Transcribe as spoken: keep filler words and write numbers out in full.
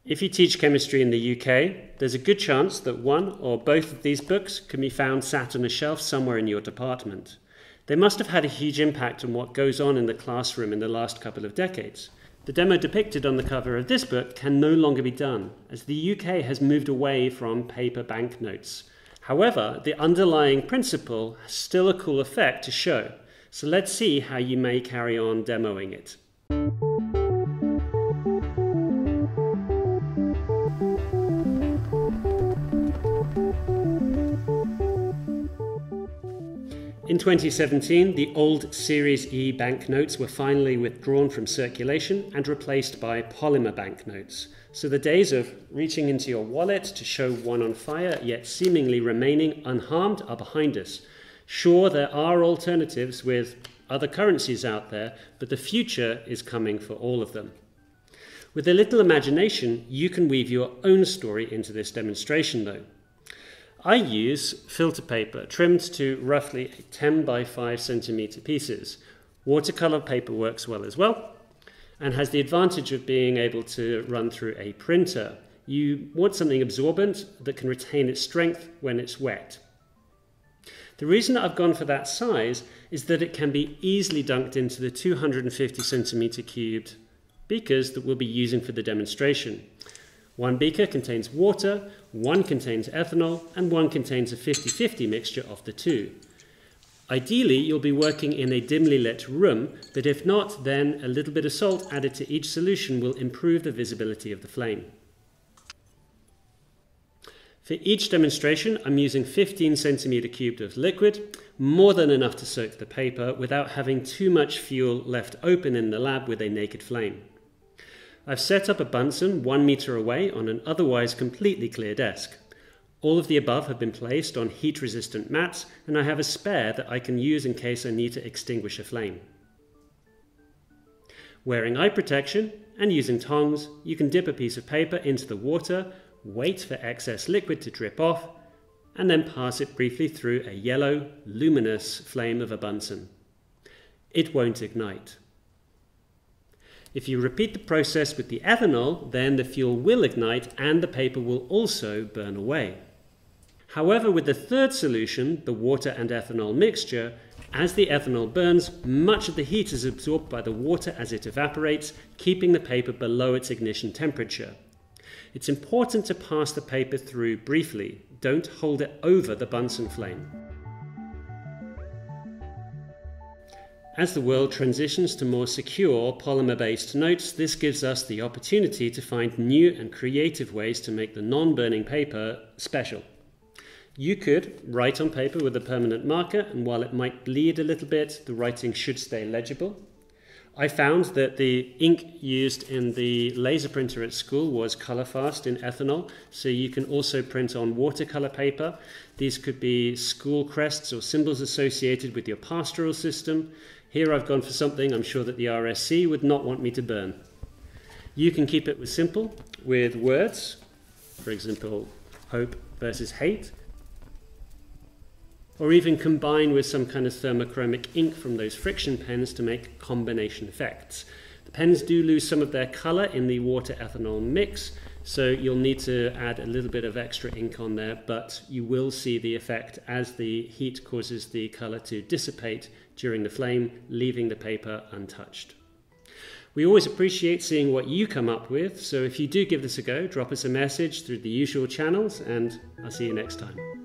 If you teach chemistry in the U K, there's a good chance that one or both of these books can be found sat on a shelf somewhere in your department. They must have had a huge impact on what goes on in the classroom in the last couple of decades. The demo depicted on the cover of this book can no longer be done, as the U K has moved away from paper banknotes. However, the underlying principle has still a cool effect to show, so let's see how you may carry on demoing it. In twenty seventeen, the old Series E banknotes were finally withdrawn from circulation and replaced by polymer banknotes. So the days of reaching into your wallet to show one on fire, yet seemingly remaining unharmed, are behind us. Sure, there are alternatives with other currencies out there, but the future is coming for all of them. With a little imagination, you can weave your own story into this demonstration though. I use filter paper trimmed to roughly ten by five centimeter pieces. Watercolor paper works well as well and has the advantage of being able to run through a printer. You want something absorbent that can retain its strength when it's wet. The reason I've gone for that size is that it can be easily dunked into the two hundred fifty centimeter cubed beakers that we'll be using for the demonstration. One beaker contains water, one contains ethanol, and one contains a fifty fifty mixture of the two. Ideally, you'll be working in a dimly lit room, but if not, then a little bit of salt added to each solution will improve the visibility of the flame. For each demonstration, I'm using fifteen centimeter cubed of liquid, more than enough to soak the paper without having too much fuel left open in the lab with a naked flame. I've set up a Bunsen one meter away on an otherwise completely clear desk. All of the above have been placed on heat-resistant mats, and I have a spare that I can use in case I need to extinguish a flame. Wearing eye protection and using tongs, you can dip a piece of paper into the water, wait for excess liquid to drip off, and then pass it briefly through a yellow, luminous flame of a Bunsen. It won't ignite. If you repeat the process with the ethanol, then the fuel will ignite and the paper will also burn away. However, with the third solution, the water and ethanol mixture, as the ethanol burns, much of the heat is absorbed by the water as it evaporates, keeping the paper below its ignition temperature. It's important to pass the paper through briefly. Don't hold it over the Bunsen flame. As the world transitions to more secure polymer-based notes, this gives us the opportunity to find new and creative ways to make the non-burning paper special. You could write on paper with a permanent marker, and while it might bleed a little bit, the writing should stay legible. I found that the ink used in the laser printer at school was color fast in ethanol, so you can also print on watercolor paper. These could be school crests or symbols associated with your pastoral system. Here I've gone for something I'm sure that the R S C would not want me to burn. You can keep it with simple, with words, for example, hope versus hate, or even combine with some kind of thermochromic ink from those friction pens to make combination effects. The pens do lose some of their color in the water-ethanol mix, so you'll need to add a little bit of extra ink on there, but you will see the effect as the heat causes the color to dissipate during the flame, leaving the paper untouched. We always appreciate seeing what you come up with, so if you do give this a go, drop us a message through the usual channels, and I'll see you next time.